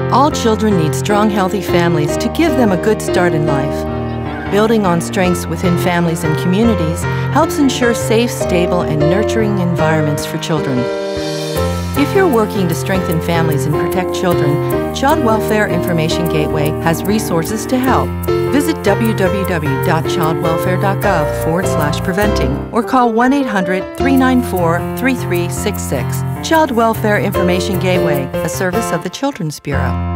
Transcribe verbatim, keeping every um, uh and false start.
All children need strong, healthy families to give them a good start in life. Building on strengths within families and communities helps ensure safe, stable, and nurturing environments for children. If you're working to strengthen families and protect children, Child Welfare Information Gateway has resources to help. Visit w w w dot child welfare dot gov forward slash preventing or call one eight hundred, three nine four, three three six six. Child Welfare Information Gateway, a service of the Children's Bureau.